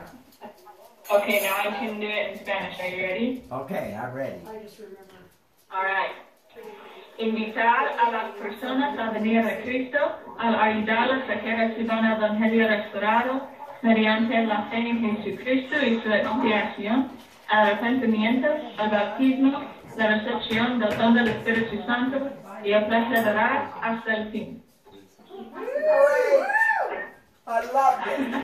Okay, now I can do it in Spanish. Are you ready? Okay, I'm ready. All right. Invitar a las personas a venir a Cristo, al ayudarlas a que reciban el Evangelio restaurado mediante la fe en Jesucristo y su expiación, al arrepentimiento, al bautismo, la recepción del don del Espíritu Santo y a perseverar hasta el fin. I love it.